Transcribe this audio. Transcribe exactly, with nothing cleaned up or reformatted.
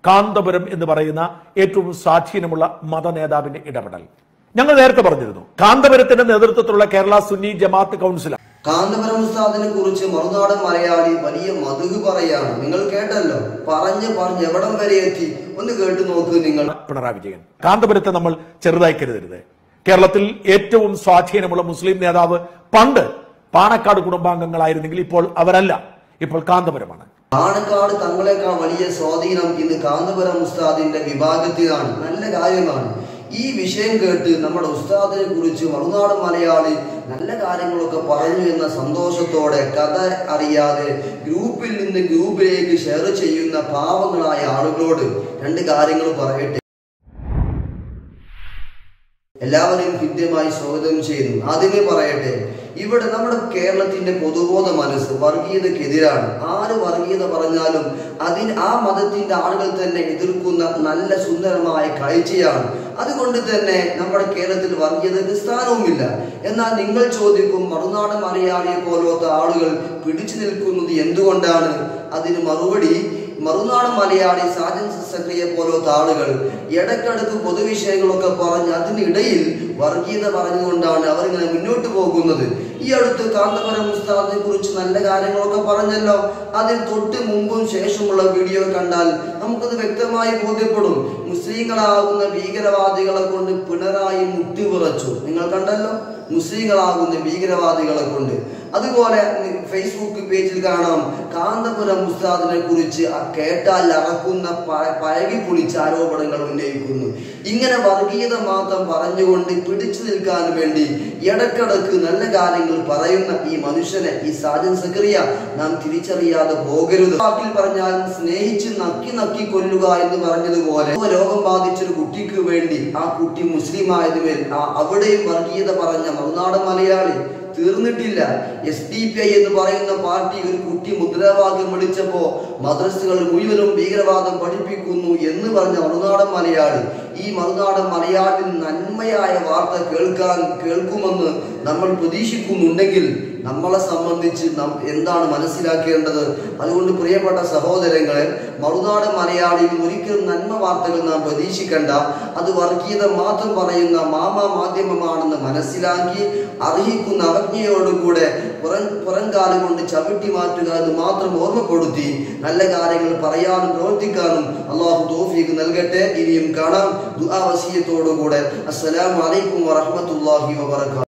കാന്തപുരം എന്ന് പറയുന്ന ഏറ്റവും സ്വാധീനമുള്ള മത നേതാവിന്റെ ഇടപെടൽ. ഞങ്ങൾ നേരത്തെ പറഞ്ഞിരുന്നു, കാന്തപുരത്തിന്റെ നേതൃത്വത്തിലുള്ള കേരള സുന്നി ജമാഅത്ത് കൗൺസിൽ കാന്തപുരം ഉസ്താദിനെ കുറിച്ച് മറുനാടൻ മലയാളി വലിയ മധു പറയാണ്. നിങ്ങൾ കേട്ടല്ലോ, പറഞ്ഞ് പറഞ്ഞ് എവിടം വരെ എത്തി, ഒന്ന് കേട്ടു നോക്ക് നിങ്ങൾ. പിണറായി വിജയൻ, കാന്തപുരത്തെ നമ്മൾ ചെറുതായി കരുതരുത്. കേരളത്തിൽ ഏറ്റവും സ്വാധീനമുള്ള മുസ്ലിം നേതാവ് പണ്ട് പാണക്കാട് കുടുംബാംഗങ്ങളായിരുന്നെങ്കിൽ ഇപ്പോൾ അവരല്ല, ഇപ്പോൾ കാന്തപുരമാണ്. പാണക്കാട് തങ്ങളെക്കാൾ വലിയ സ്വാധീനം ഇന്ന് കാന്തപുരം ഉസ്താദിന്റെ വിഭാഗത്തിലാണ്. നല്ല കാര്യമാണ്. ഈ വിഷയം കേട്ട് നമ്മുടെ ഉസ്താദിനെ കുറിച്ച് മറുനാടൻ മലയാളി നല്ല കാര്യങ്ങളൊക്കെ പറഞ്ഞു എന്ന സന്തോഷത്തോടെ കഥ അറിയാതെ ഗ്രൂപ്പിൽ നിന്ന് ഗ്രൂപ്പിലേക്ക് ഷെയർ ചെയ്യുന്ന പാവങ്ങളായ ആളുകളോട് രണ്ട് കാര്യങ്ങൾ പറയട്ടെ. എല്ലാവരെയും കൃത്യമായി സ്വാഗതം ചെയ്യുന്നു. ആദ്യമേ പറയട്ടെ, ഇവിടെ നമ്മുടെ കേരളത്തിന്റെ പൊതുബോധ മനസ്സ് വർഗീയതക്കെതിരാണ്. ആര് വർഗീയത പറഞ്ഞാലും അതിന് ആ മതത്തിന്റെ ആളുകൾ തന്നെ എതിർക്കുന്ന നല്ല സുന്ദരമായ കാഴ്ചയാണ്. അതുകൊണ്ട് തന്നെ നമ്മുടെ കേരളത്തിൽ വർഗീയതയ്ക്ക് സ്ഥാനവുമില്ല. എന്നാൽ നിങ്ങൾ ചോദിക്കും, മറുനാടൻ മലയാളിയെ പോലത്തെ ആളുകൾ പിടിച്ചു നിൽക്കുന്നത് എന്തുകൊണ്ടാണ്? അതിന് മറുപടി, മറുനാടൻ മലയാളി സാജൻ സക്രിയെ പോലത്തെ ആളുകൾ ഇടയ്ക്കിടക്ക് പൊതുവിഷയങ്ങളൊക്കെ പറഞ്ഞ് അതിനിടയിൽ വർഗീയത പറഞ്ഞുകൊണ്ടാണ് അവരിങ്ങനെ മുന്നോട്ട് പോകുന്നത്. ഈ അടുത്ത് കാന്തപുരം ഉസ്താദിനെ കുറിച്ച് നല്ല കാര്യങ്ങളൊക്കെ പറഞ്ഞല്ലോ. അതിൽ തൊട്ട് മുമ്പും ശേഷമുള്ള വീഡിയോ കണ്ടാൽ നമുക്കത് വ്യക്തമായി ബോധ്യപ്പെടും. മുസ്ലിങ്ങളാകുന്ന ഭീകരവാദികളെ കൊണ്ട് പിണറായി മുട്ടിവിറച്ചു. നിങ്ങൾ കണ്ടല്ലോ, മുസ്ലിങ്ങളാകുന്ന ഭീകരവാദികളെ കൊണ്ട്. അതുപോലെ ഫേസ്ബുക്ക് പേജിൽ കാണാം, കാന്തപുരം ഉസ്താദിനെ കുറിച്ച് കേട്ടാൽ അറക്കുന്ന പഴകി പൊളിച്ച ആരോപണങ്ങൾ ഉന്നയിക്കുന്നു. ഇങ്ങനെ വർഗീയത മാത്രം പറഞ്ഞുകൊണ്ട് പിടിച്ചു നിൽക്കാൻ വേണ്ടി ഇടക്കിടക്ക് നല്ല കാര്യങ്ങൾ പറയുന്ന ഈ മനുഷ്യനെ, ഈ സാജൻ സക്രിയ നാം തിരിച്ചറിയാതെ പോകരുത്. വാക്കിൽ പറഞ്ഞാൽ സ്നേഹിച്ച് നക്കി നക്കി കൊല്ലുക എന്ന് പറഞ്ഞതുപോലെ രോഗം ബാധിച്ചൊരു കുട്ടിക്ക് വേണ്ടി ആ കുട്ടി മുസ്ലിം ആയതുമേൽ അവിടെയും വർഗീയത പറഞ്ഞ മറുനാടൻ മലയാളി തീർന്നിട്ടില്ല. എസ് ഡി പി ഐ എന്ന് പറയുന്ന പാർട്ടി ഒരു കുട്ടി മുദ്രാവാക്യം വിളിച്ചപ്പോ മദ്രസകൾ മുഴുവനും ഭീകരവാദം പഠിപ്പിക്കുന്നു എന്ന് പറഞ്ഞ മറുനാടൻ മലയാളി, ഈ മറുനാടൻ മലയാളി നന്മയായ വാർത്ത കേൾക്കാൻ കേൾക്കുമെന്ന് നമ്മൾ പ്രതീക്ഷിക്കുന്നുണ്ടെങ്കിൽ നമ്മളെ സംബന്ധിച്ച് നാം എന്താണ് മനസ്സിലാക്കേണ്ടത്? അതുകൊണ്ട് പ്രിയപ്പെട്ട സഹോദരങ്ങളെ, മറുനാടൻ മലയാളിയിൽ ഒരിക്കലും നന്മ വാർത്തകൾ നാം പ്രതീക്ഷിക്കണ്ട. അത് വർഗീയത മാത്രം പറയുന്ന മാമാ മാധ്യമമാണെന്ന് മനസ്സിലാക്കി അർഹിക്കുന്ന അവജ്ഞയോടുകൂടെ പുറം പുറംകാലം കൊണ്ട് ചവിട്ടി മാറ്റുക എന്ന് മാത്രം ഓർമ്മപ്പെടുത്തി നല്ല കാര്യങ്ങൾ പറയാനും പ്രവർത്തിക്കാനും അള്ളാഹു തൗഫീഖ് നൽകട്ടെ. ഇനിയും കാണാം ദുആ വസിയത്തോടുകൂടെ. അസ്സലാമു അലൈക്കും വറഹ്മത്തുള്ളാഹി വബറകാതുഹു.